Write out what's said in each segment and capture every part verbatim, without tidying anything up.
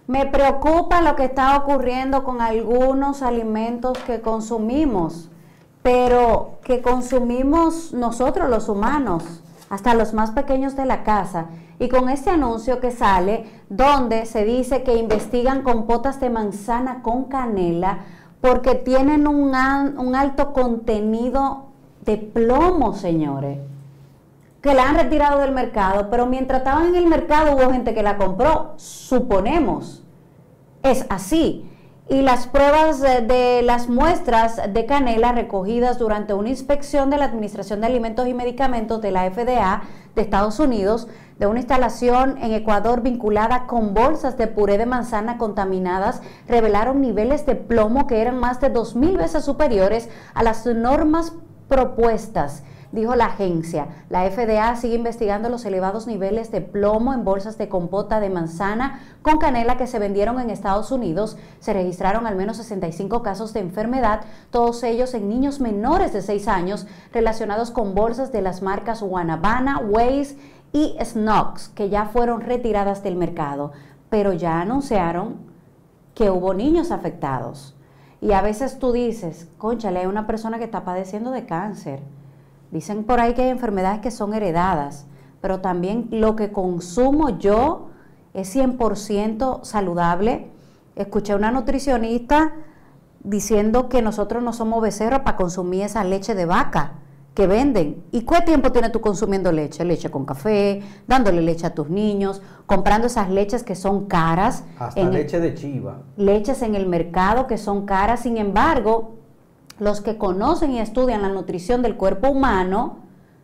Me preocupa lo que está ocurriendo con algunos alimentos que consumimos, pero que consumimos nosotros los humanos, hasta los más pequeños de la casa. Y con este anuncio que sale, donde se dice que investigan compotas de manzana con canela porque tienen un, un alto contenido de plomo, señores, que la han retirado del mercado, pero mientras estaban en el mercado hubo gente que la compró, suponemos. Es así. Y las pruebas de, de las muestras de canela recogidas durante una inspección de la Administración de Alimentos y Medicamentos de la F D A de Estados Unidos, de una instalación en Ecuador vinculada con bolsas de puré de manzana contaminadas, revelaron niveles de plomo que eran más de dos mil veces superiores a las normas propuestas, dijo la agencia. La F D A sigue investigando los elevados niveles de plomo en bolsas de compota de manzana con canela que se vendieron en Estados Unidos. Se registraron al menos sesenta y cinco casos de enfermedad, todos ellos en niños menores de seis años, relacionados con bolsas de las marcas Guanabana, Waze y Snox, que ya fueron retiradas del mercado, pero ya anunciaron que hubo niños afectados. Y a veces tú dices, cónchale, hay una persona que está padeciendo de cáncer. Dicen por ahí que hay enfermedades que son heredadas, pero también lo que consumo yo es cien por ciento saludable. Escuché a una nutricionista diciendo que nosotros no somos becerros para consumir esa leche de vaca que venden. ¿Y cuánto tiempo tienes tú consumiendo leche? Leche con café, dándole leche a tus niños, comprando esas leches que son caras. Hasta leche de chiva. Leches en el mercado que son caras. Sin embargo, los que conocen y estudian la nutrición del cuerpo humano,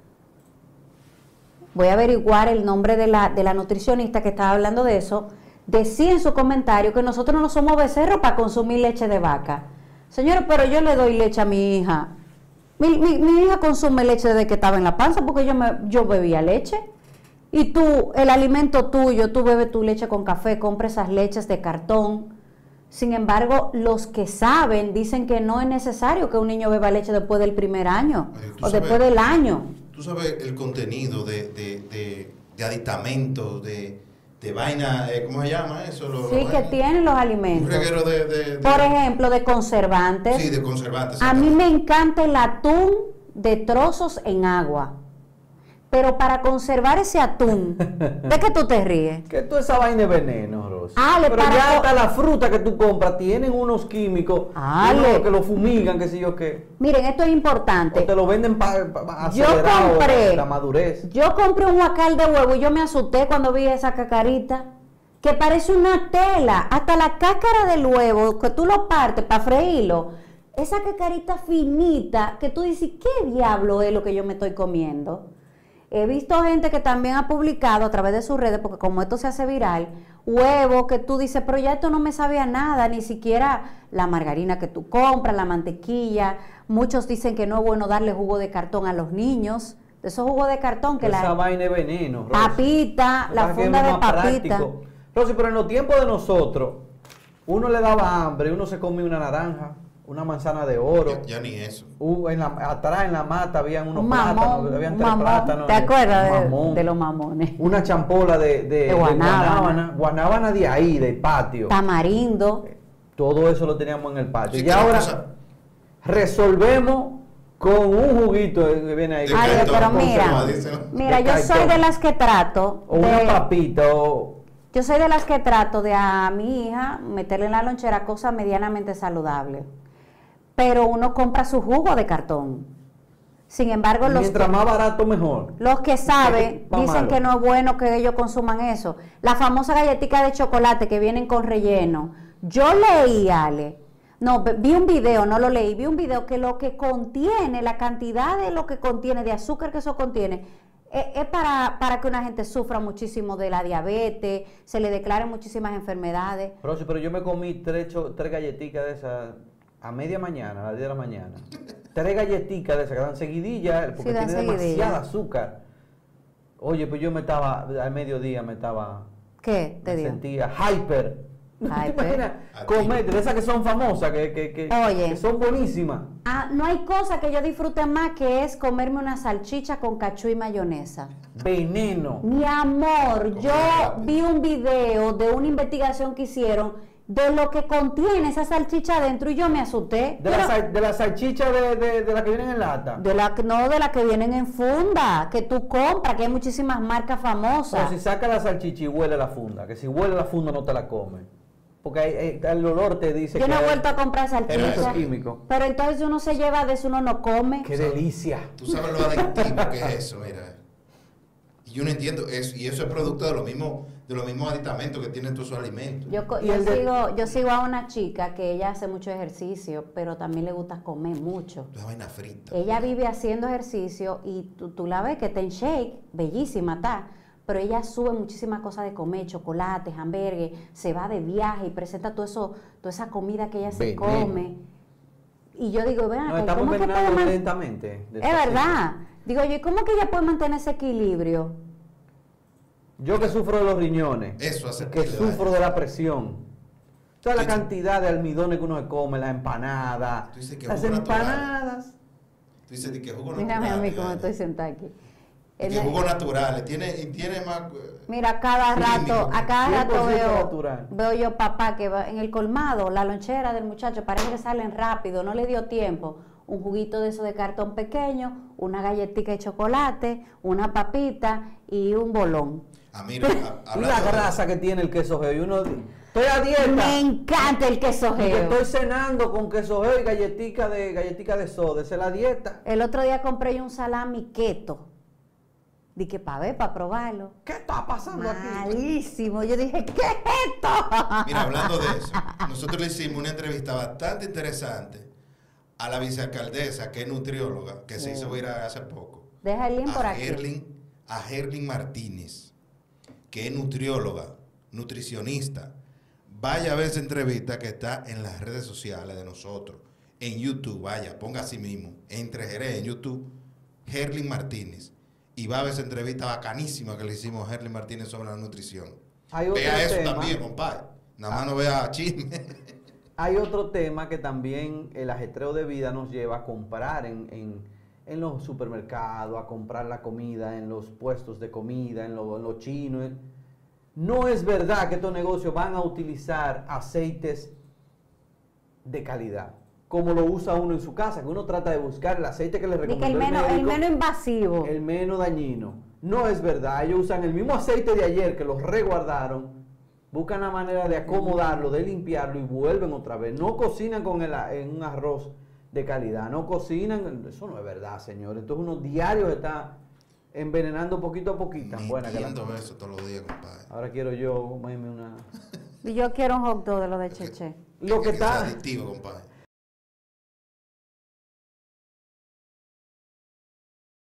voy a averiguar el nombre de la, de la nutricionista que estaba hablando de eso, decía en su comentario que nosotros no somos becerros para consumir leche de vaca. Señores, pero yo le doy leche a mi hija. Mi, mi, mi hija consume leche desde que estaba en la panza porque yo, me, yo bebía leche. Y tú, el alimento tuyo, tú bebes tu leche con café, compra esas leches de cartón. Sin embargo, los que saben dicen que no es necesario que un niño beba leche después del primer año Ay, o sabes, después del año. Tú sabes el contenido de, de, de, de aditamentos, de, de vaina, eh, ¿cómo se llama eso? Lo, sí, lo, que tienen los alimentos. Un reguero de, de, de... Por ejemplo, de conservantes. Sí, de conservantes. A mí me encanta el atún de trozos en agua. Pero para conservar ese atún, ¿de qué tú te ríes? Que tú esa vaina de veneno, Rosy. Ale, pero para ya hasta la fruta que tú compras tienen unos químicos Ale. que lo fumigan, qué sé yo qué. Miren, esto es importante. O te lo venden para pa, yo compré, la madurez. Yo compré un guacal de huevo y yo me asusté cuando vi esa cacarita, que parece una tela. Hasta la cáscara del huevo, que tú lo partes para freírlo, esa cacarita finita, que tú dices, ¿qué diablo es lo que yo me estoy comiendo? He visto gente que también ha publicado a través de sus redes, porque como esto se hace viral, huevos que tú dices, pero ya esto no me sabía nada, ni siquiera la margarina que tú compras, la mantequilla. Muchos dicen que no es bueno darle jugo de cartón a los niños, de esos jugos de cartón que esa la... vaina de veneno, Rosy. Papita, la funda de papita. Rosy, pero en los tiempos de nosotros, uno le daba hambre, uno se comía una naranja, una manzana de oro. Ya, ya ni eso. Uh, en la, atrás en la mata habían unos un mamón, plátanos, habían tres mamón. plátanos. ¿Te acuerdas de, mamón, de los mamones? Una champola de, de, de guanábana. de guanábana. Guanábana de ahí, del patio. Tamarindo. Todo eso lo teníamos en el patio. Sí, y ahora cosa... resolvemos con un juguito que viene ahí. Ay, pero mira, mira, yo soy de las que trato. O de, una papita o... Yo soy de las que trato de a mi hija meterle en la lonchera cosas medianamente saludables. Pero uno compra su jugo de cartón. Sin embargo, los mientras que, más barato mejor. Los que saben dicen malo. que no es bueno que ellos consuman eso. La famosa galletita de chocolate que vienen con relleno. Yo leí, Ale, no, vi un video, no lo leí, vi un video que lo que contiene, la cantidad de lo que contiene, de azúcar que eso contiene, es, es para, para que una gente sufra muchísimo de la diabetes, se le declaren muchísimas enfermedades. Rosy, pero yo me comí tres, tres galletitas de esas a media mañana, a las diez de la mañana. Tres galletitas de esas que dan seguidillas, porque sí, tiene seguidilla. demasiada azúcar. Oye, pues yo me estaba, al mediodía me estaba... ¿Qué te me dio? sentía hyper. ¿No Ay, te pero- imaginas? Aquí. Comer, de esas que son famosas, que, que, que, Oye. que son buenísimas. Ah, no hay cosa que yo disfrute más que es comerme una salchicha con cachú y mayonesa. Veneno. Mi amor, Como yo rápido. vi un video de una investigación que hicieron de lo que contiene esa salchicha adentro y yo me asusté. De la, Pero- sal- de la salchicha de, de, de la que vienen en lata. de la que- no de la que vienen en funda, que tú compras, que hay muchísimas marcas O famosas. si saca la salchicha y huele la funda, que si huele la funda no te la comes. Porque hay- hay- el olor te dice Yo que no he hay- vuelto a comprar hay salchicha. muchos químicos. Pero entonces uno se lleva de eso, uno no come. ¡Qué delicia! Tú sabes lo adictivo que es eso, mira. Y yo no entiendo eso. Y eso es producto de los mismos, de los mismos aditamentos que tienen todos sus alimentos. Yo, co- Y yo el de- sigo, yo sigo a una chica que ella hace mucho ejercicio, pero también le gusta comer mucho. La vaina frita. Ella vive haciendo ejercicio y tú, tú la ves que está en shake, bellísima está, pero ella sube muchísimas cosas de comer, chocolate, hamburgues, se va de viaje y presenta todo eso, toda esa comida que ella se Veneno. come. Y yo digo, ven Nos acá, estamos ¿cómo que puede envenenando man- lentamente. Es verdad. Digo yo, ¿y cómo que ella puede mantener ese equilibrio? Yo que sufro de los riñones, Eso hace y que pila de sufro daño. de la presión. Toda la Sí. cantidad de almidones que uno se come, las empanadas, Tú dices que las jugo natural. empanadas. Tú dices de que jugo Mírame a mí cómo natural. estoy sentada aquí. Y En que el- jugos naturales. Tiene, y tiene más. eh, Mira, cada Sí, rato, digo, a cada cien por rato ciento veo, natural. veo yo papá que va en el colmado, la lonchera del muchacho, parece que salen rápido, no le dio tiempo. Un juguito de eso de cartón pequeño, una galletita de chocolate, una papita y un bolón. Ah, mira, a- Y la hablando de- grasa que tiene el queso geo. Y uno, estoy a dieta. Me encanta el queso y que geo. estoy cenando con queso geo y galletica de, galletica de soda. Esa es la dieta. El otro día compré yo un salami keto. Dije, para ver, para probarlo. ¿Qué está pasando aquí? Malísimo. Yo dije, ¿qué es esto? Mira, hablando de eso, nosotros le hicimos una entrevista bastante interesante a la vicealcaldesa, que es nutrióloga, que se hizo viral hace poco. Deja el link por A aquí. Herlin, a Herlin Martínez, que es nutrióloga, nutricionista. Vaya a ver esa entrevista que está en las redes sociales de nosotros, en YouTube, vaya, ponga así mismo, entre Jerez en YouTube, Herlin Martínez. Y va a ver esa entrevista bacanísima que le hicimos a Herlin Martínez sobre la nutrición. Hay otro Vea eso tema. también, compadre. Nada más no vea chisme. Hay otro tema que también el ajetreo de vida nos lleva a comprar en, en, en los supermercados, a comprar la comida, en los puestos de comida, en los lo chinos. No es verdad que estos negocios van a utilizar aceites de calidad, como lo usa uno en su casa, que uno trata de buscar el aceite que le Dije, recomendó el el menos, el médico, menos invasivo. el menos dañino. No es verdad, ellos usan el mismo aceite de ayer que los reguardaron, buscan la manera de acomodarlo, de limpiarlo y vuelven otra vez. No cocinan con el, a- en un arroz de calidad, no cocinan, eso no es verdad, señores. Entonces uno diario está envenenando poquito a poquito. Tan buena que la Metiendo eso todos los días, compadre. Ahora quiero yo comerme una... Y yo quiero un hot dog de lo de Cheche. Lo que Es está... adictivo, compadre.